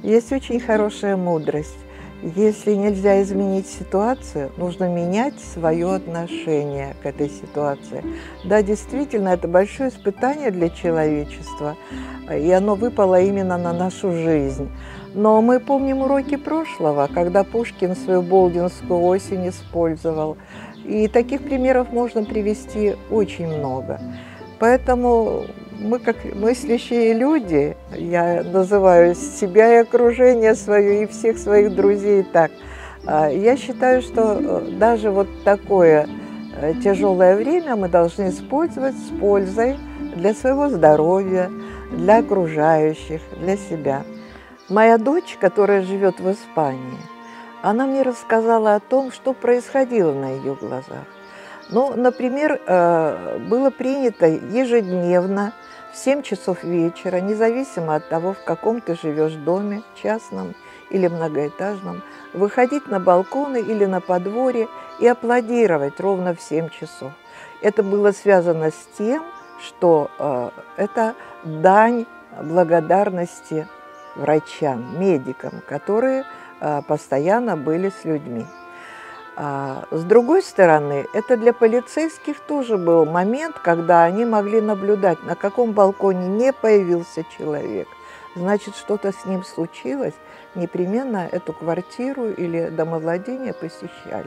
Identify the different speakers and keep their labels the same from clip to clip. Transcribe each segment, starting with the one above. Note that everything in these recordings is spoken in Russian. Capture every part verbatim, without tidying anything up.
Speaker 1: Есть очень хорошая мудрость. Если нельзя изменить ситуацию, нужно менять свое отношение к этой ситуации. Да, действительно, это большое испытание для человечества, и оно выпало именно на нашу жизнь. Но мы помним уроки прошлого, когда Пушкин свою Болдинскую осень использовал. И таких примеров можно привести очень много. Поэтому мы, как мыслящие люди, я называю себя и окружение свое, и всех своих друзей так, я считаю, что даже вот такое тяжелое время мы должны использовать с пользой для своего здоровья, для окружающих, для себя. Моя дочь, которая живет в Испании, она мне рассказала о том, что происходило на ее глазах. Ну, например, было принято ежедневно в семь часов вечера, независимо от того, в каком ты живешь доме, частном или многоэтажном, выходить на балконы или на подворье и аплодировать ровно в семь часов. Это было связано с тем, что э, это дань благодарности врачам, медикам, которые э, постоянно были с людьми. А с другой стороны, это для полицейских тоже был момент, когда они могли наблюдать, на каком балконе не появился человек. Значит, что-то с ним случилось, непременно эту квартиру или домовладение посещали.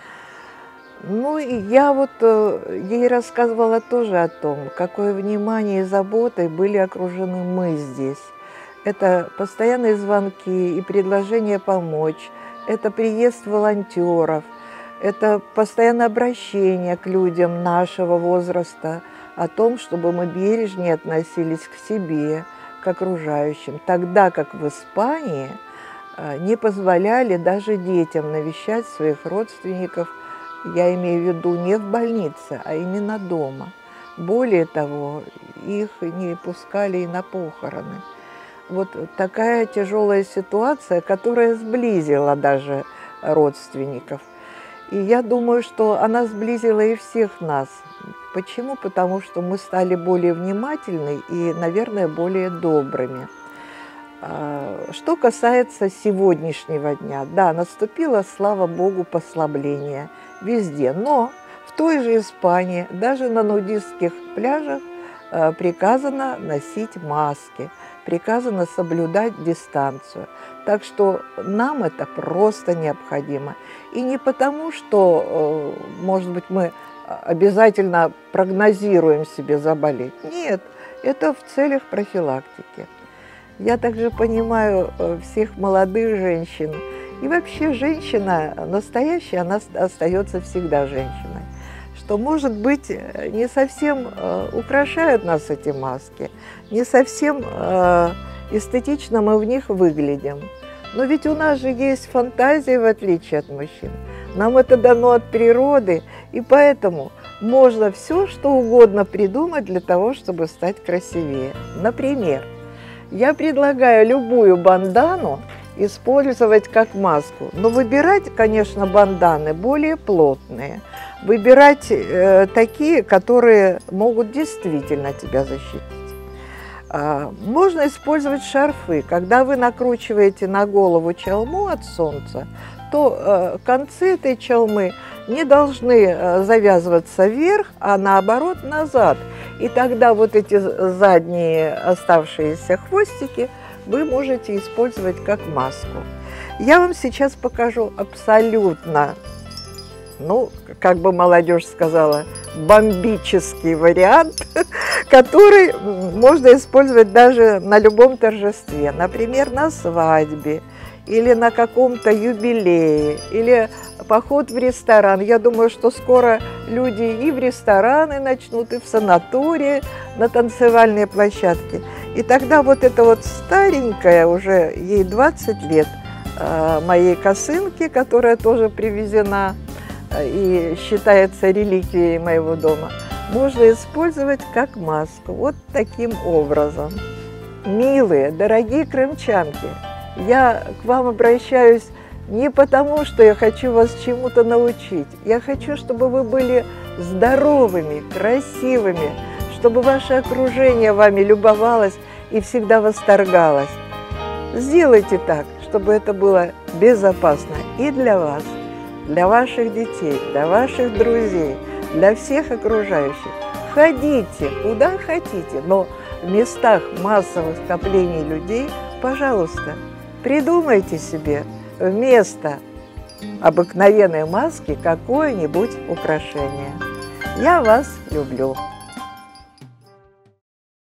Speaker 1: Ну и я вот э, ей рассказывала тоже о том, какое внимание и заботой были окружены мы здесь. Это постоянные звонки и предложения помочь, это приезд волонтеров, это постоянное обращение к людям нашего возраста о том, чтобы мы бережнее относились к себе, к окружающим, тогда как в Испании не позволяли даже детям навещать своих родственников, я имею в виду не в больнице, а именно дома. Более того, их не пускали и на похороны. Вот такая тяжелая ситуация, которая сблизила даже родственников. И я думаю, что она сблизила и всех нас. Почему? Потому что мы стали более внимательны и, наверное, более добрыми. Что касается сегодняшнего дня, да, наступило, слава Богу, послабление везде. Но в той же Испании, даже на нудистских пляжах, приказано носить маски, приказано соблюдать дистанцию. Так что нам это просто необходимо. И не потому, что, может быть, мы обязательно прогнозируем себе заболеть. Нет, это в целях профилактики. Я также понимаю всех молодых женщин. И вообще женщина настоящая, она остается всегда женщиной. Что, может быть, не совсем украшают нас эти маски, не совсем эстетично мы в них выглядим. Но ведь у нас же есть фантазия, в отличие от мужчин. Нам это дано от природы, и поэтому можно все, что угодно придумать для того, чтобы стать красивее. Например, я предлагаю любую бандану использовать как маску, но выбирать, конечно, банданы более плотные, выбирать э, такие, которые могут действительно тебя защитить. А, можно использовать шарфы. Когда вы накручиваете на голову чалму от солнца, то э, концы этой чалмы не должны э, завязываться вверх, а наоборот назад. И тогда вот эти задние оставшиеся хвостики вы можете использовать как маску. Я вам сейчас покажу абсолютно, ну, как бы молодежь сказала, бомбический вариант, который можно использовать даже на любом торжестве. Например, на свадьбе, или на каком-то юбилее, или поход в ресторан. Я думаю, что скоро люди и в рестораны начнут, и в санатории, на танцевальные площадки. И тогда вот эта вот старенькая, уже ей двадцать лет, моей косынки, которая тоже привезена и считается реликвией моего дома, можно использовать как маску. Вот таким образом. Милые, дорогие крымчанки, я к вам обращаюсь не потому, что я хочу вас чему-то научить. Я хочу, чтобы вы были здоровыми, красивыми, чтобы ваше окружение вами любовалось и всегда восторгалось. Сделайте так, чтобы это было безопасно и для вас, для ваших детей, для ваших друзей, для всех окружающих. Ходите куда хотите, но в местах массовых скоплений людей, пожалуйста, придумайте себе вместо обыкновенной маски какое-нибудь украшение. Я вас люблю.